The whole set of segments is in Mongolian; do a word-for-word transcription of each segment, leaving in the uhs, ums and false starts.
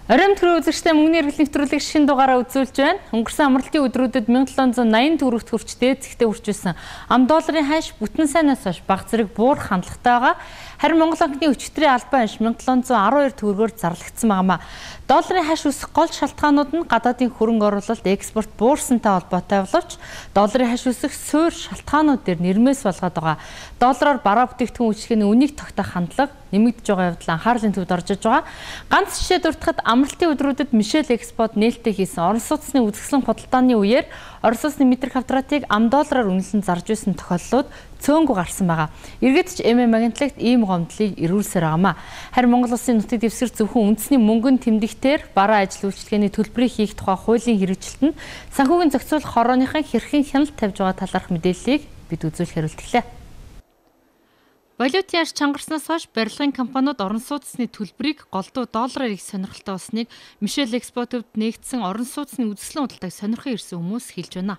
Оройн төрөө үзэгчтэй мөнгөний эргэлт нэвтрүүлэг шинэ дугаараа үзүүлж байна. Өнгөрсөн амралтын өдрүүдэд мянга далайн зуун найман төгрөгт хүрч дээд зэгтээ хүрчсэн ам долларын ханш бүтэн сайнаас хойш бага зэрэг буурах хандлагатай байгаа. Харин Монгол банкны өчигдрийн албан ханш мянга далайн зуун арван хоёр төгрөгөөр зарлагдсан байнамаа. Долларын ханш өсөх гол шалтгаанууд нь гадаадын хөрөнгө оруулалт, экспорт буурсантай холбоотой боловч долларын ханш өсөх суурь шалтгаанууд дээр нэрмээс болгоод байгаа. Доллараар бараа бүтээгдэхүүн үйлчлэгээний үнийг тогтоох хандлага нэмэгдэж байгаа явдал анхаарлын төвд орж иж байгаа. Ганц жишээ дуртахад амралтын өдрүүдэд Мишель Экспот нээлттэй хийсэн Орос улсны үзэсгэлэн худалдааны үеэр Орос улсны метрик хавтратыг ам доллараар үнэлэн зарж байсан тохиолдлууд цөөнгүй гарсан байгаа. Иргэд ч эм эм агентлагт ийм гомдлыг эрүүлсээр байгаамаа. Харин Монгол улсын нутаг дэвсгэр зөвхөн үндэсний мөнгөнд тэмдэгтээр бараа ажил үйлчилгээний төлбөрийг хийх тухай хуулийн хэрэгжилтэнд санхүүгийн зохицуулах хорооныхон хэрхэн хяналт тавьж байгаа талаарх мэдээллийг бид үзүүлэхээр үлдэхлээ. Валютын арч чангарснаас хойш барилгын компаниуд орон сууцны төлбөрийг голдуу доллараар их сонирхолтой болсныг Мишель Экспотовд нээгдсэн орон сууцны үзэсгэлэн худалдааг сонирхон ирсэн хүмүүс хэлж байна.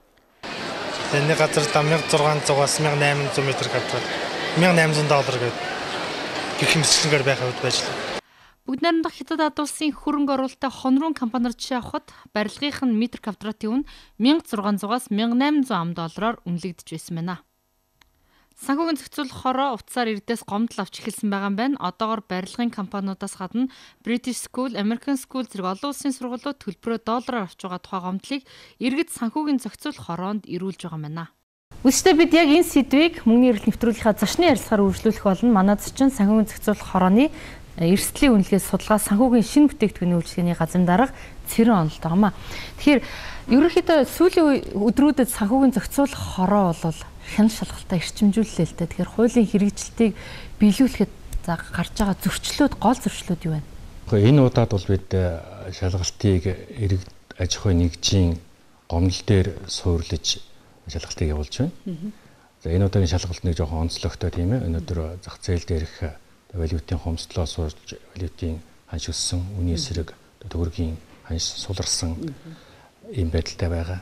Тэний газар мянга зургаан зугаас мянга найман зуун метр квадрат мянга найман зуун доллар гэдэг гэх мэтлэнгээр байх үед байж л. Бүгд найрамдах Хятад Ад улсын хөрөнгө оруулалттай хонрон компаниар жишээ авахад барилгынх нь метр квадратын үн мянга зургаан зугаас мянга найман зуун ам доллараар үнэлэгдэж байсан байна. Санхүүгийн зохицуулах хороо утсаар эрдээс гомдол авч эхэлсэн байгаа юм байна. Одоогоор барилгын компаниудаас гадна British School, American School зэрэг олон улсын сургуулиуд төлбөрөө доллараар авч байгаа тухай гомдлыг иргэд санхүүгийн зохицуулах хороонд ирүүлж байгаа юм байна. Үүстэй бид яг энэ сэдвийг мөнгөний эргэлт нэвтрүүлэхээ зочны ярилцлагаар үргэлжлүүлэх болно. Манай зочин санхүүгийн зохицуулах хорооны эрсдлийн үнэлгээ судалгаа санхүүгийн шинэ бүтээгдэхүүний үйлчлэгээний газрын дарга Цэрэн онолт байгаамаа. Тэгэхээр ерөнхийдөө сүүлийн өдрүүдэд санхүүгийн зохицуулах хороо бол хяналт шалгалтаа эрчимжүүллээ л дээ. Тэгэхээр хуулийн хэрэгжилтийг биелүүлэхэд гарч байгаа зөрчлүүд, гол зөрчлүүд юу вэ? Энэ удаад бол бид шалгалтыг иргэд аж ахуй нэгжийн гомдол дээр суурлаж шалгалтыг явуулж байна. За энэ удаагийн шалгалт нэг жоохон онцлогтой тийм ээ. Өнөөдөр зах зээл дээрх валютын хомсдлоо суулж, валютын ханш өссөн, үнийн эсрэг төгрөгийн ханш суларсан ийм байдалтай байгаа.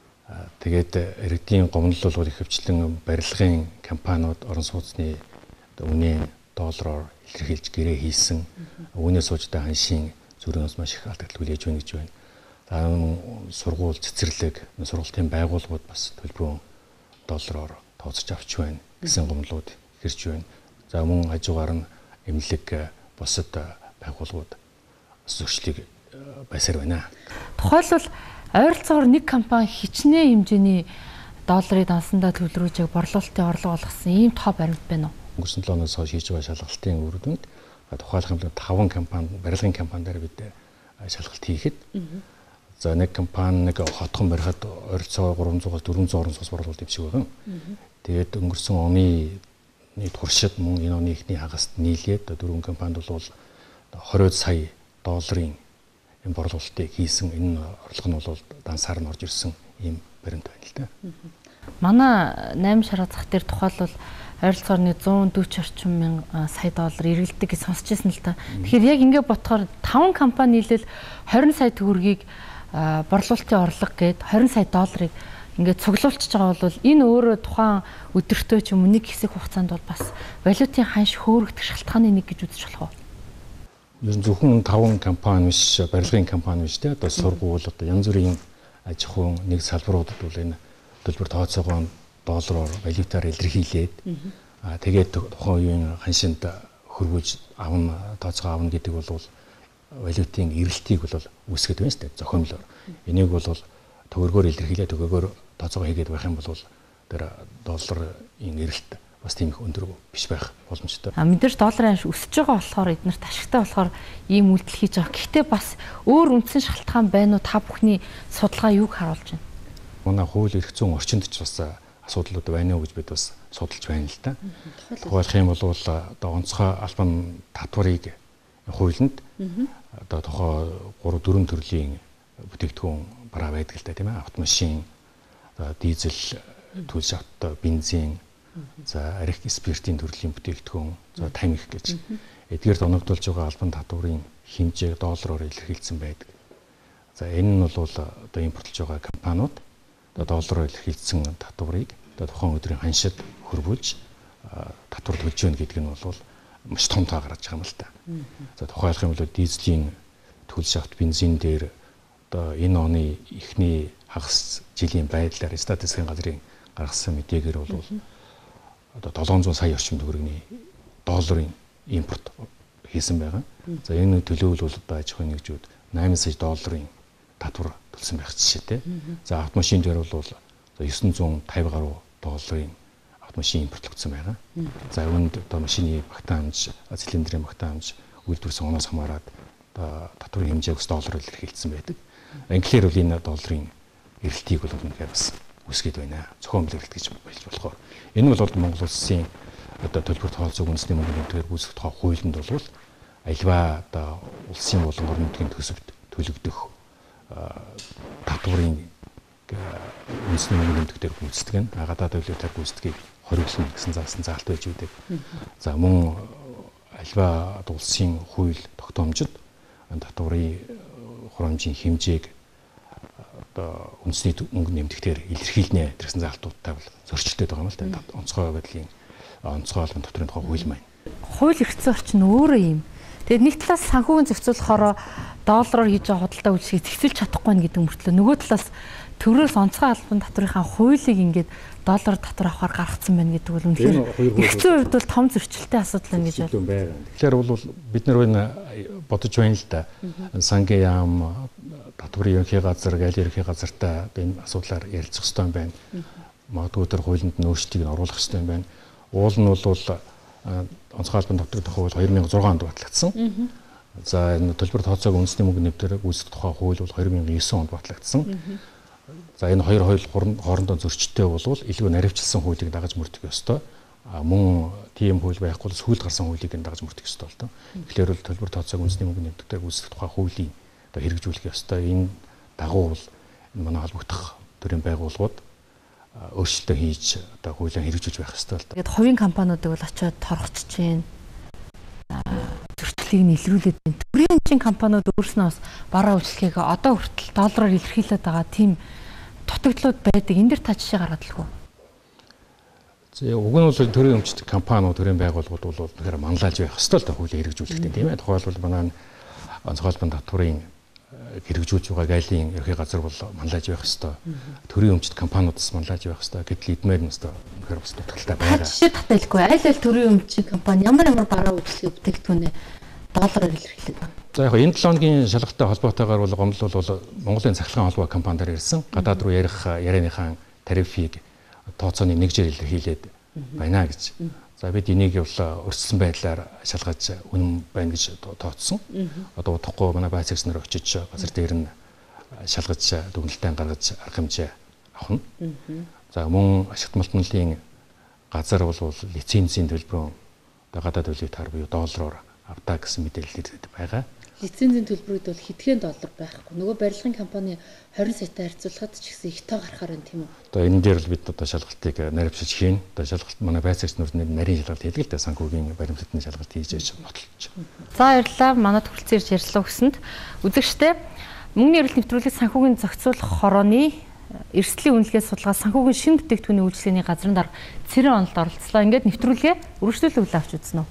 Тэгээд иргэдийн гомдол бол их хвчлэн барилгын компаниуд орон сууцны үнийн доллараар илэрхийлж гэрээ хийсэн үнийн суучтай ханшийн зүрхнээс маш их алдагдал хүлээж байна гэж байна. За сургууль цэцэрлэг, сургалтын байгууллагууд бас төлбөрөө доллараар тооцож авч байна гэсэн гомдлууд ирж байна. За мөн хажуугаар нь эмнэлэг бусад байгууллагууд зөрчлийг байсаар байна. Тухайлбал ойролцоогоор нэг компани хичнээн хэмжээний долларын дансандаа төлрүүлж борлуулалтын орлого олгосон ийм тоо баримт байна уу? Өнгөрсөн долоо оноос хойш хийж байгаа шалгалтын үр дүнд тухайлах юм бол таван компани, барилгын компаниар бид шалгалт хийхэд за нэг компани нэг хотхон барихад ойролцоогоор гурамзуугаас дөрвөнзуун орон сууц борлуулалт юм шиг байна. Тэгээд өнгөрсөн оны нийт туршид мөн энэ оны эхний хагаст нийлээд дөрвөн компанид бол двадцать сая долларын энэ борлуулалтыг хийсэн. Энэ орлого нь бол дансаар нь орж ирсэн ийм баримт байна л да. Манай найман шараа зах дээр тухайлбал ойролцоогоор нэг зуун дөрвөн орчим мянган сая доллар эргэлдэг гэж сонсч ирсэн л да. Тэгэхээр яг ингэ бодохоор таван компани нийлэл двадцать сая төгрөгийг борлуулалтын орлого гээд двадцать сая долларыг ингээд цуглуулчихж байгаа бол энэ өөрөө тухайн өдөртөө ч юм уу нэг хэсэг хугацаанд бол бас валютын ханш хөөрөгдөх шалтгааны нэг гэж үзэж болох уу? Ер нь зөвхөн таван компани биш, барилгын компани биш те одоо сургууль одоо янз бүрийн аж ахуйн нэг салбаруудад бол энэ төлбөр тооцоогоо доллараар валютаар илэрхийлээд аа тэгээд тухайн үеийн ханшинд хөрвүүлж авна, тооцоо авна гэдэг бол валютын эрэлтийг бол үүсгэж байна шүү дээ зохиомлоор. Энийг бол төгрөгөөр илэрхийлээ төгрөгөөр тооцоо хийгээд байх юм бол тэр долларын эрэлт бас тийм их өндөр биш байх боломжтой. А мэдээж долларын ханш өсөж байгаа болохоор эднэрт ашигтай болохоор ийм үйлдэл хийж байгаа. Гэхдээ бас өөр үндсэн шалтгаан байна уу? Та бүхний судалгаа юуг харуулж байна? Манай хууль эрх зүйн орчинд ч бас асуудлууд байна уу гэж бид бас судалж байна л да. Тухайлх юм бол одоо онцгой албан татварыг хуулинд одоо тухай гурав дөрвөн төрлийн бүтээгдэхүүн бараа байдаг л да тийм ээ. Автомашин, дизель, төлс авто, бензин, за арх спиртийн төрлийн бүтээгдэхүүн, за тамхи гэж эдгээр оногдуулж байгаа албан татварын хэмжээ доллараар илэрхийлсэн байдаг. За энэ нь бол одоо импортлж байгаа компаниуд одоо доллараар илэрхийлсэн татварыг одоо тухайн өдрийн ханшид хөрвүүлж татвар төлж өгнө гэдэг нь бол маш том тоо гарч байгаа юм л та. За тухайлах юм бол дизелийн төлс авт бензин дээр одоо энэ оны эхний хагас жилийн байдлаар статистикийн газрын гаргасан мэдээгээр бол одоо долоон зуун сая орчим төгрөгийн долларын импорт хийсэн байгаа. За энэ төлөвлөл бол одоо аж ахуйн нэгжүүд найман сая долларын татвар төлсөн байх жишээтэй. За автомашин дээр бол дев'ять зуун пятьдесят гаруй долларын автомашин импортлогдсон байгаа. За үүнд одоо машины багтаамж, цилиндрийн багтаамж, үйлдвэрсэн оноос хамаарат одоо татварын хэмжээг доллараар илэрхийлсэн байдаг. Англиэр бол энэ долларын эрэлтийг бол үнэхээр бас үсгээд байна. Зохион бүлэглэлт гэж болж болохоор энэ бол Монгол улсын одоо төлбөр тооцоог үндэсний мөнгөний төвээр үүсгэх тухай хуулинд бол альва одоо улсын болон орон нутгийн төсөвт төлөгдөх татварын үндэсний мөнгөний төвээр гүйцэтгэх нь гадаад төлөвлөлтөөр гүйцэтгийг хориглоно гэсэн заасан заалт байж үүдэг. За мөн альва улсын хууль тогтоомжид татварын хурамжийн хэмжээг одоо үндэсний мөнгө нэмэгдэхээр илэрхийлнэ гэсэн заалтуудтай бол зөрчилдөд байгаа юм л да. Онцгой байдлын онцгой албан татварын тухай хууль маань. Хууль эрхцэн орчин өөрөө юм. Тэгээд нэг талаас санхүүгийн зохицуулахаараа доллараар хийж байгаа худалдаа үйлчлэгийг зэгцэлж чадахгүй нь гэдэг мөртлөө нөгөө талаас төврөөс онцгой албан татврынхаа хуулийг ингээд доллар татвар авахар гаргацсан байна гэдэг бол үнэхээр эрхцэн хувьд бол том зөрчилтэй асуудал байна гэж байна. Тэгэхээр бол бид нар энэ бодож байна л да. Сангийн яам татварын ерөнхий газар, галийн ерөнхий газартай энэ асуудлаар ярилцах хэрэгтэй юм байна. Магадгүй тэр хуулинд нь өөрчлөлтийг оруулах хэрэгтэй юм байна. Уул нь бол онцгой албан татврын тухай хууль две тысячи шесть онд батлагдсан. За энэ төлбөр тооцоог үндэсний мөнгөний төвээр гүйцэтгэх тухай хууль бол две тысячи девять онд батлагдсан. За энэ хоёр хууль хоорондоо зөрчилтэй болвол илүү наривчлсан хуулийг дагаж мөрдөх ёстой. А мөн тийм хууль байхгүй бол сүүлд гарсан хуулийг нь дагаж мөрдөх ёстой л доо. Тэгэхээр бол төлбөр тооцоог үндэсний мөнгөний төвээр гүйцэтгэх тухай хуулийн одоо хэрэгжүүлэх ёстой. Энэ дагуу бол энэ манай холбогдох төрийн байгууллагууд өөрчлөлтөө хийж одоо хуулийг хэрэгжүүлж байх ёстой л доо. Тэгээд хувийн компаниудыг бол очиод торгоцож байна. Зөрчлөлийг нь илрүүлээд байна. Төрийн хэмжээний компаниуд өөрснөө бас бараа үйлчлэгийг одоо хүртэл доллараар илэрхийлээд байгаа тийм дутагдлууд байдаг. Энд дэр та жишээ гаргаад л хөө. За уг нь бол төрийн өмчт компаниуд, төрийн байгууллагууд бол тэгэхээр манлайлж байх ёстой л доо хуулийг хэрэгжүүлэхдээ тийм ээ. Тухайлбал манай онцгой албан татврын хэрэгжүүлж байгаа галийн ерхий газар бол манлайлж байх ёстой. Төрийн өмчт компаниудаас манлайлж байх ёстой. Гэтэл эдмээр нь өстой үнэхээр бас дутагдaltaй байна. Жишээ татайлгүй. Аль аль төрийн өмчт компани ямар ямар бараа үйлчлэгийг бүтээгдэхүүнээ доллараар илэрхийлээд байна. За яг энэ долоо хоногийн шалгалттай холбоотойгоор бол гомдол бол Монголын цахилгаан холбоо компаниар ирсэн. Гадаад руу ярих ярианыхаа тарифыг тооцооны нэгжээр илэрхийлээд байна гэж. За бид энийг бол өрсөлдсөн байдлаар шалгаж үнэн байна гэж тооцсон. Одоо удахгүй манай байцаагч нар очиж газар дээр нь шалгаж дүгнэлтээ гаргаж арга хэмжээ авах нь. За мөн ашигт малтмалын газар бол лицензийн төлбөрөөр гадаад төлөвлөлтөөр буюу доллараар авдаа гэсэн мэдээлэл байгаа. Лицензийн төлбөрүүд бол хэдхэн доллар байхгүй. Нөгөө барилгын компани двадцать саятай харьцуулахад ч гэсэн их тоо гарахаар байна тийм үү? Одоо энэ дээр л бид одоо шалгалтыг наривчилж хийн. Одоо шалгалт манай байцаагч нарт нарийн шалгалт хийдэг л да санхүүгийн баримтлалтын шалгалт хийж яж бодлоо. За баярлалаа. Манай төвлөрсөн ирж ярилцлаа гэсэнд үзэгчтэй мөнгөний эрэлт нэвтрүүлэг санхүүгийн зохицуулах хорооны эрсдлийн үнэлгээ судалгаа санхүүгийн шинэ бүтээгдэхүүний үйлчлэгээний газрын дарга Цэрэн онолд оролцлоо. Ингээд нэвтрүүлгээ үргэлжлүүлэлт авч үзнэ үү?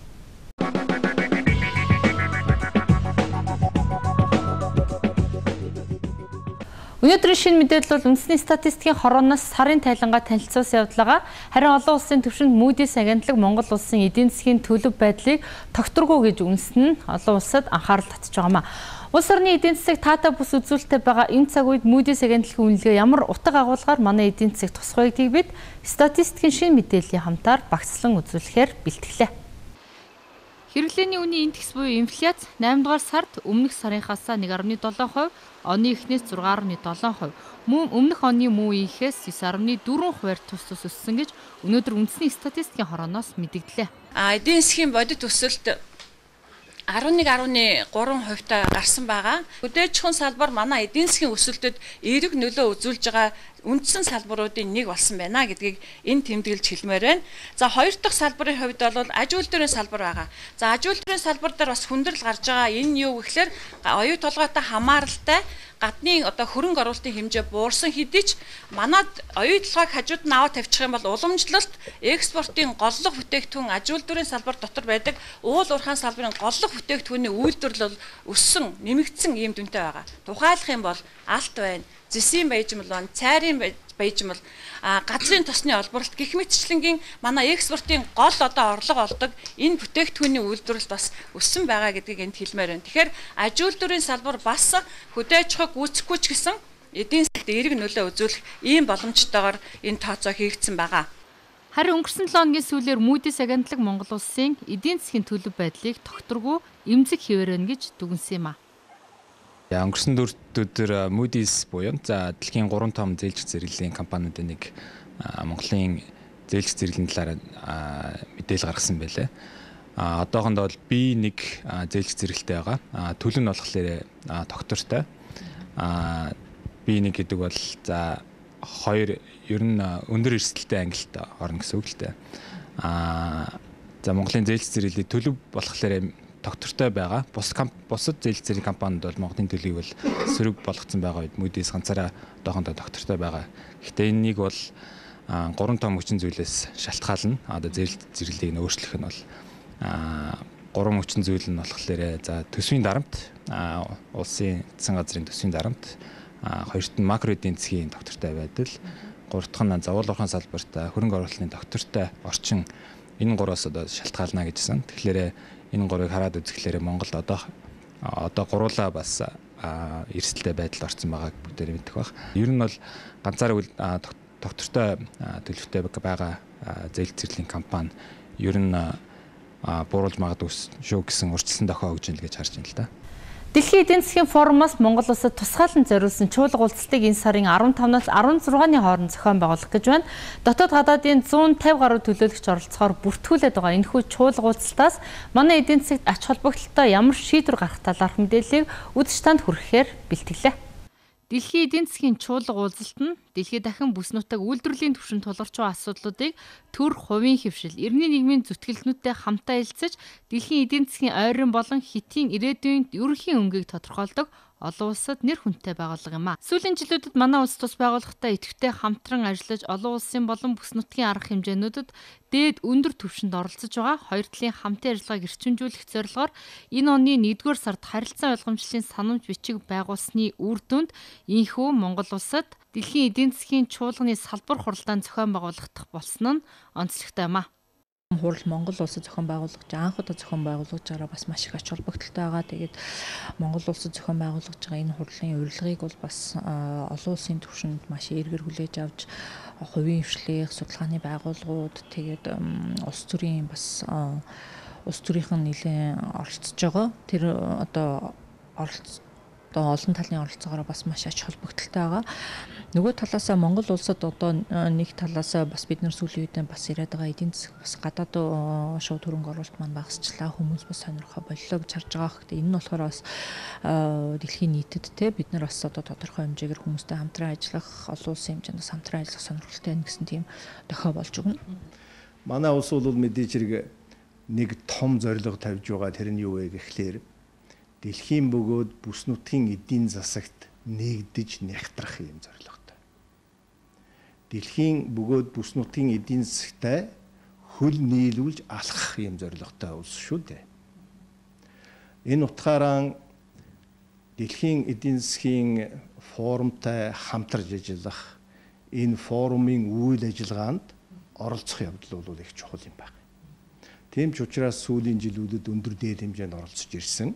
Өнөөдрийн шинэ мэдээлэл бол үндэсний статистикийн хорооноос сарын тайлангаа танилцуулсан явдлага харин олон улсын түвшинд Moody's агентлаг Монгол улсын эдийн засгийн төлөв байдлыг тогтворгүй гэж үндэснэ нь олон улсад анхаарал татж байгаамаа. Улс орны эдийн засаг таатай бус үзүүлэлттэй байгаа энэ цаг үед Moody's агентлагийн үнэлгээ ямар утга агуулгаар манай эдийн засаг тусах вэ гэдгийг бид статистикийн шинэ мэдээллийн хамтаар багцлан үзүүлэхээр бэлтгэлээ. Хэрэглээний үнийн индекс буюу инфляц найман дугаар сард өмнөх сарынхаас нэг гаруй долоо хувь, оны эхнээс зургаан гаруй долоо хувь, мөн өмнөх оны мөн үеийнхээс девять гаруй дөрвөн хувиар тус тус өссөн гэж өнөөдөр үндэсний статистикийн хорооноос мэдэгдлээ. А эдийн засгийн бодит өсөлт eleven гаруй гурван хувьтай гарсан байгаа. Өдөөжхөн салбар манай эдийн засгийн өсөлтөд эерэг нөлөө үзүүлж байгаа үндсэн салбаруудын нэг болсон байна гэдгийг энэ тэмдэглэж хэлмээр байна. За хоёр дахь салбарын хувьд бол аж үйлдвэрийн салбар байгаа. За аж үйлдвэрийн салбар дээр бас хүндрэл гарч байгаа. Энэ юу гэхээр оюу толгойтой хамааралтай гадны одоо хөрөнгө оруулалтын хэмжээ буурсан хэдий ч манад оюу толгойг хажууд нь аваад тавьчих юм бол уламжлалт экспортын голлог бүтээгдэхүүн аж үйлдвэрийн салбар дотор байдаг уул уурхайн салбарын голлог бүтээгдэхүүний үйлдвэрлэл өссөн, нэмэгдсэн ийм дүнтэй байгаа. Тухайлах юм бол алт байна, зэсийн баяжмал байна, цайрын баяжмал, газрын тосны олборлолт гэх мэтчлэнгийн манай экспортын гол одоо орлого олдог энэ бүтээгдэхүүний үйлдвэрлэлт бас өссөн байгаа гэдгийг энд хэлмээр байна. Тэгэхээр аж үйлдвэрийн салбар бас хөдөө аж ахуйг үүсэхгүй ч гэсэн эдийн засгт эерэг нөлөө үзүүлэх ийм боломжтойгоор энэ тооцоо хийгдсэн байгаа. Харин өнгөрсөн седем өдрийн сүүлээр Moody's агентлаг Монгол улсын эдийн засгийн төлөв байдлыг тогтворгүй эмзэг хിവэрэн гэж дүгнсэн юм а. Яа өнгөрсөн дөрөвдөр Moody's буюу за дэлхийн гурван том зээлч зэрэглэлийн компаниудын нэг Монголын зээлч зэрэглэлийн талаар мэдээлэл гаргасан байлаа. А одоохондоо бол би нэг зээлч зэрэглэлтэй байгаа. Төлөв нь болохоор доктортой. А би нэг гэдэг бол за хоёр ер нь өндөр эрсдэлтэй ангилалд орно гэсэн үг л дээ. Аа за Монголын зээлч зэрэглэлийн төлөв болохоор доктортой байгаа. Бус бусад зээлч зэрэглэлийн компаниуд бол Монголын төлөвийг бол сөрөг болгоцсон байгаа үед Moody's ганцаараа одоохондоо доктортой байгаа. Гэхдээ энэ нэг бол гурван том хүчин зүйлээс шалтгаална. Одоо зээлч зэрэглэлийг нь өөрчлөх нь бол аа гурван хүчин зүйл нь болохоор за төсвийн дарамт, улсын засгийн газрын төсвийн дарамт, хоёрт нь макро эдийн засгийн доктортой байдал, гурав дахь нь завуул уурхайн салбарт хөрөнгө оруулалтын доктортой орчин энэ гураас одоо шалтгаална гэжсэн. Тэгэхээр энэ гурыг хараад үзэхлээр Монголд одоо одоо гуруулаа бас эрсдэлтэй байдалд орсон байгааг бүгдээр мэдэх баг. Ер нь бол ганцаараа доктортой төлөвтэй байгаа зээлч зэрэглэлийн компани ер нь бууруулж магадгүй шүү гэсэн урьдчилсан дохио өгж ийн гэж харж байна л да. Дэлхийн эдийн засгийн форумаас Монгол улсад тусгаалan зориулсан чуулга уулзалтыг энэ сарын арван тавнаас арван зургааны хооронд зохион байгуулах гэж байна. Дотоод гадаадын зуун тавь гаруй төлөөлөгч оролцохоор бүртгүүлээд байгаа энэхүү чуулга уулзалтаас манай эдийн засагт ач холбогдолтой ямар шийдвэр гарах талаарх мэдээллийг үзэж танд хүргэхээр бэлтгэлээ. Дэлхийн эдийн засгийн чуулга уулзалт нь дэлхийд дахин бүс нутаг үйлдвэрлэлийн түвшинд тулгарч байгаа асуудлуудыг төр хувийн хэвшил, эртний нийгмийн зүтгэлтнүүдтэй хамтаа хэлцэж дэлхийн эдийн засгийн ойрын болон хэтийн ирээдүйн ерөнхий өнгийг тодорхойлдог олон улсад нэр хүндтэй байгууллага юм а. Сүүлийн жилүүдэд манай улс тус байгууллагатай идэвхтэй хамтран ажиллаж олон улсын болон бүс нутгийн арга хэмжээнүүдэд дээд өндөр түвшинд оролцож байгаа хоёр талын хамтын ажиллагааг эрчимжүүлэх зорилгоор энэ оны нэгдүгээр сард харилцаа ойлгомжлолын санамж бичиг байгуулсны үр дүнд инхүү Монгол улсад дэлхийн эдийн засгийн чуулганы салбар хуралдаан зохион байгуулагдах болсон нь онцлогтой юм а. Хурал Монгол улсад зохион байгуулагдж анх удаа зохион байгуулагдж байгаа бас маш их ач холбогдолтой байгаа. Тэгээд Монгол улсад зохион байгуулагдж байгаа энэ хурлын урилгыг бол бас олон улсын түвшинд маш эргээр хүлээж авч хувийн хвшлэх судалгааны байгууллагууд тэгээд улс төрийн бас улс төрийнх нь нэлээд оролцож байгаа. Тэр одоо оролцож одоо олон талын оролцоогоор бас маш ач холбогдолтой байгаа. Нөгөө талаасаа Монгол улсад одоо нэг талаасаа бас бид нар сүүлийн үед бас яриад байгаа эдийн засаг бас гадаад шууд хөрөнгө оруулалт маань багасчлаа, хүмүүс бас сонирхоо боллоо гэж харж байгаа. Гэхдээ энэ нь болохоор бас дэлхийн нийтэд те бид нар бас одоо тодорхой хэмжээгээр хүмүүстэй хамтран ажиллах, олон улсын хэмжээнд бас хамтран ажиллах сонирхолтой байна гэсэн тийм дохио болж өгнө. Манай улс бол мэдээж хэрэг нэг том зорилго тавьж байгаа. Тэр нь юу вэ гэхлээр дэлхийн бөгөөд бүс нутгийн эдийн засагт нэгдэж нягтрах юм зорилготой. Дэлхийн бөгөөд бүс нутгийн эдийн засагтай хөл нийлүүлж алхах юм зорилготой улс шүү дээ. Энэ утгаараа дэлхийн эдийн засгийн форумтай хамтарч ажиллах, энэ форумын үйл ажиллагаанд оролцох явдал бол их чухал юм байна. Тийм ч учраас сүүлийн жилүүдэд өндөр дээд хэмжээнд оролцож ирсэн.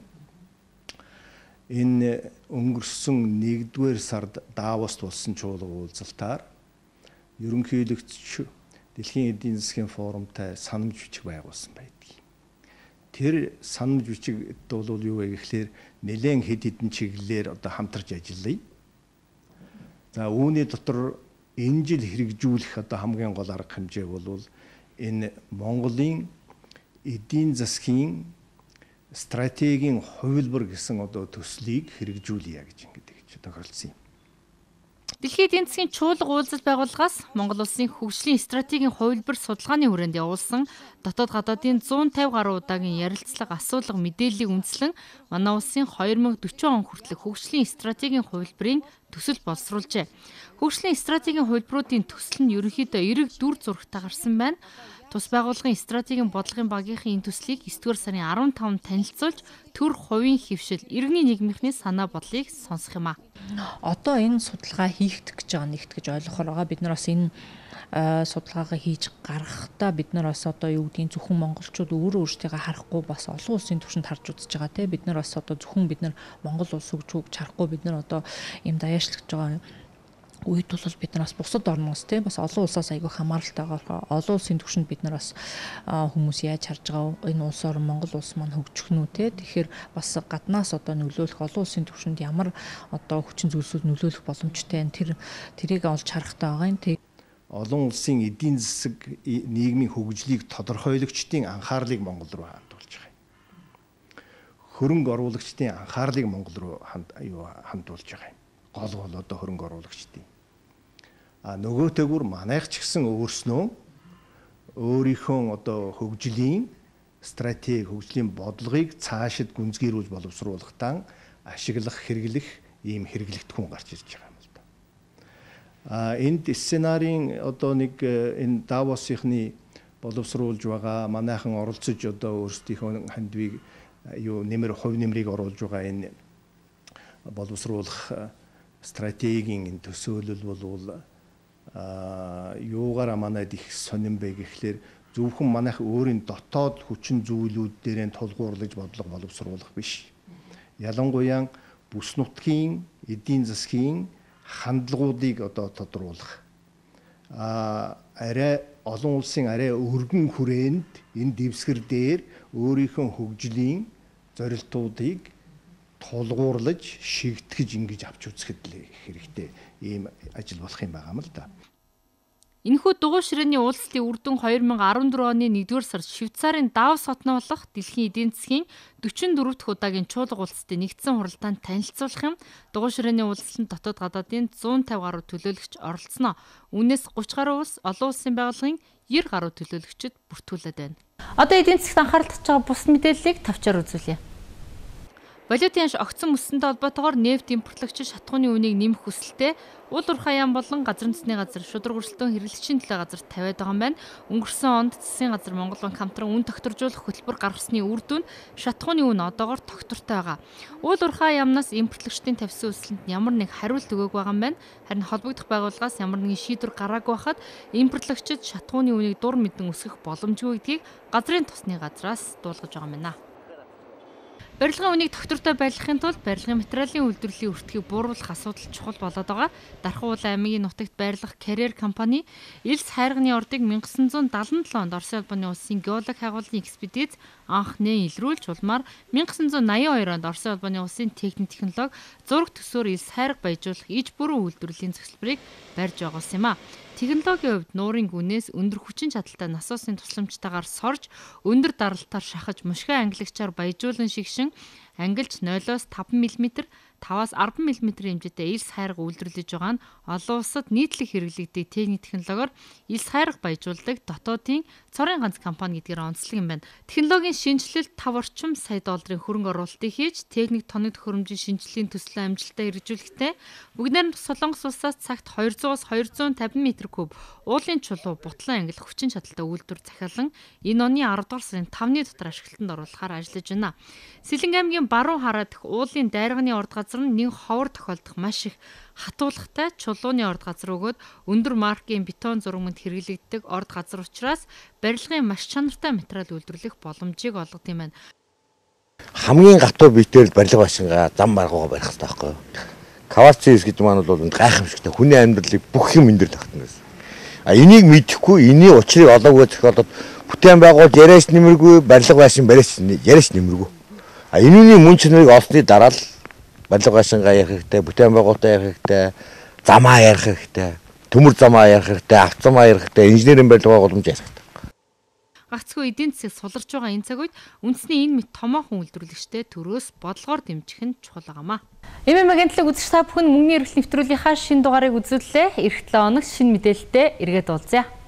Энэ өнгөрсөн нэгдүгээр сард Давост болсон чуулга уулзалтаар ерөнхийлөгч дэлхийн эдийн засгийн форумтай санамж бичиг байгуулсан байдаг. Тэр санамж бичигт бол юу вэ гэхлээр нэлээд хэд хэдэн чиглэлээр одоо хамтарч ажиллая. За үүний дотор энэ жил хэрэгжүүлэх одоо хамгийн гол арга хэмжээ бол энэ Монголын эдийн засгийн стратегийн хувилбар гэсэн одоо төслийг хэрэгжүүлье гэж ингэж тохиролцсон юм. Дэлхийн эдийн засгийн чуулга уулзалт байгууллагаас Монгол улсын хөгжлийн стратегийн хувилбар судалгааны хүрээнд явуулсан дотоод гадаадын зуун тавь гаруй удаагийн ярилцлага асуулга мэдээллийг үндэслэн манай улсын хоёр мянга дөрвөн он хүртэлх хөгжлийн стратегийн хувилбарыг төсөл боловсруулжээ. Хөгжлийн стратегийн хувилбаруудын төсөл нь ерөнхийдөө эрэг дүр зурагтай гарсан байна. Тус байгууллагын стратегийн бодлогын багийнхын энэ төслийг есдүгээр сарын арван тавнд танилцуулж төр хувийн хөвшил иргэний нийгмийнхний санаа бодлыг сонсох юм а. Одоо энэ судалгаа хийгдэх гэж байгаа нэгт гэж ойлгохоор байгаа. Бид нар бас энэ судалгаагаа хийж гаргахдаа бид нар бас одоо юу гэдгийг зөвхөн монголчууд өөрөө өөрсдийгөө харахгүй бас олон улсын түвшинд харж үзэж байгаа те. Бид нар бас одоо зөвхөн бид нар Монгол улс гэж харахгүй бид нар одоо юм даяарчлагдж байгаа үед бол бид нар бас бусад орноос те бас олон улсаас айгүй хамааралтайгаар олон улсын түвшинд бид нар бас хүмүүс яаж харж байгаа энэ улс орн Монгол улс маань хөгжих нь үү те. Тэгэхээр бас гаднаас одоо нөлөөлөх олон улсын түвшинд ямар одоо хүчин зүйлсүүд нөлөөлөх боломжтой энэ тэр тэрийг олж харахтай байгаа юм. Тэг олон улсын эдийн засаг нийгмийн хөгжлийг тодорхойлогчдын анхаарлыг Монгол руу хандуулж байгаа юм. Хөрөнгө оруулагчдын анхаарлыг Монгол руу юу хандуулж байгаа юм. Гол бол одоо хөрөнгө оруулагчдын. А нөгөөтэйгүр манайх ч гэсэн өөрснөө өөрийнхөө одоо хөгжлийн стратеги, хөгжлийн бодлогыг цаашид гүнзгийрүүлж боловсруулахтаа ашиглах, хэрэглэх ийм хэрэглэгдэхүүн гарч ирж байгаа юм л да. А энд сценарын одоо нэг энэ Давосынхны боловсруулж байгаа манайхан оролцож одоо өөрсдийнхөө хандвийг юу нэмэр хувь нэмрийг оруулж байгаа энэ боловсруулах стратегийн энэ төсөөлөл бол а юугаараа манайд их сонирн бэ гэхлээр зөвхөн манайх өөрийн дотоод хүчин зүйлүүд дээрээ тулгуурлаж бодлого боловсруулах биш. Ялангуяа бүс нутгийн эдийн засгийн хандлагуудыг одоо тодруулах. А арай олон улсын арай өргөн хүрээнд энэ дэвсгэр дээр өөрийнхөө хөгжлийн зорилтуудыг тулгуурлаж шигтгэж ингэж авч үзэхэд л хэрэгтэй ийм ажил болох юм байгаа юм л да. Энэхүү дугуй ширээний уулзалтын үр дүн две тысячи дөрвөн оны нэгдүгээр сард Швейцарын Давос хотно болох дэлхийн эдийн засгийн дөрвөн дөрвөн дахь удаагийн чуулга уулзалтын нэгдсэн хуралдаанд танилцуулах юм. Дугуй ширээний уулзалтанд дотоод гадаадын зуун тавь гаруй төлөөлөгч оролцсноо. Үүнээс гуравч гаруй улс, олон улсын байгууллагын девяносто гаруй төлөөлөгчид бүртгүүлээд байна. Одоо эдийн засгт анхаарал татж байгаа бус мэдээллийг тавчаар үзүүлье. Валютын ханш огцон өссөнтэй холбоотойгоор нефт импортлогч шатхууны үнийг нэмэх хүсэлтэй уул уурхай яам болон газар нутгийн газар шудраг өрсөлдөөн хэрэглэгчийн төлөө газар тавиад байгаа юм байна. Өнгөрсөн онд засгийн газар Монгол банк хамтран үн тогтворжуулах хөтөлбөр гаргасны үр дүн шатхууны үн одоогоор тогтвортой байгаа. Уул уурхай яамнаас импортлогчдын тавьсан өсөлтөнд ямар нэг хариулт өгөөг байгаа юм байна. Харин холбогдох байгууллагаас ямар нэгэн шийдвэр гараагүй байхад импортлогчид шатхууны үнийг дур мэдэн өсгөх боломжгүй гэдгийг газрын тосны газраас дуулгаж байгаа юм байна. Барилгын үнийг тогтвортой байлгахын тулд барилгын материалын үйлдвэрлэлийн өртгийг бууруулах асуудал чухал болоод байгаа. Дархан аймгийн нутагт байрлах Carrier компани Элс хайрганы ордыг 천구 седемдесет онд Оросын улбаны улсын геолог хайгуулын экспедиц анх нэн илрүүлж улмаар 천구 восемьдесят онд Оросын улбаны улсын техник технологи зураг төсөөр Элс хайрга баяжуулах иж бүрэн үйлдвэрлэлийн зөвлөмжийг барьж байгуулсан юм а. Технологийн хувьд нуурын гүнээс өндөр хүчин чадалтай насуусын тусламжтайгаар сорж, өндөр даралтаар шахаж, мушгай ангилагчаар баяжуулан шигшин, ангилж нойлоос таван миллиметр, таваас арван миллиметр хэмжээтэй элс хайрга үйлдвэрлэж байгаа нь олон улсад нийтлэг хэрэглэгдэх техник технологиор элс хайрга баяжуулдаг дотоодын цорын ганц компани гэдгээр онцлог юм байна. Технологийн шинжилэлд тав орчим сая долларын хөрөнгө оруулалтыг хийж, техник тоног төхөөрөмжийн шинжилгээний төслөө амжилттай хэрэгжүүлэхдээ бүгд найрамдах Солонгос улсаас цагт двухсот-аас двухсот и пятьдесят метр куб уулын чулуу бутлан ангилах хүчин чадалтай үйлдвэр захиалан энэ оны аравдугаар сарын тавны дотор ашиглалтанд оруулахаар ажиллаж байна. Сэлэнг аймгийн баруун хараа дэх уулын дайрганы орд газар нь нэг ховор тохиолдох маш их хатуулагтай чулууны орд газар өгөөд өндөр маркийн бетон зургамд хэрэглэгддэг орд газар учраас барилгын маш чанартай материал үйлдвэрлэх боломжийг олгох юм байна. Хамгийн гатуу биетэй барилга машингаа зам маргуугаа барих хэрэгтэй байхгүй юу? Каварцис гэдэг маань бол гайхамшигтай хүний амьдралыг бүх юм энэ дөр тогтно гэсэн. А энийг мэдэхгүй, энэний учрыг олоогүй зохиолоод бүтээн байгуулж яриач нэмэргүй, барилга машин барьж яриач нэмэргүй. А энэний мөн чанарыг олсны дараа л барилга машингаа ярих хэрэгтэй, бүтээн байгуулалтаа ярих хэрэгтэй, замаа ярих хэрэгтэй, төмөр замаа ярих хэрэгтэй, автозамаа ярих хэрэгтэй, инженерийн барилга боломж ярих хэрэгтэй. Гагцхүү эдийн засаг суларч байгаа энэ цаг үед үндэсний энэ мэт томоохон үйлдвэрлэгчтэй төрөөс бодлогоор дэмжих нь чухал байгаамаа. эм эм агентлаг үзэгч та бүхэн мөнгөний эрхлэл нэвтрүүлгийнхаа шинэ дугаарыг үзүүллээ. Эх долоо хоногт шинэ мэдээлэлтэй эргээд уулзъя.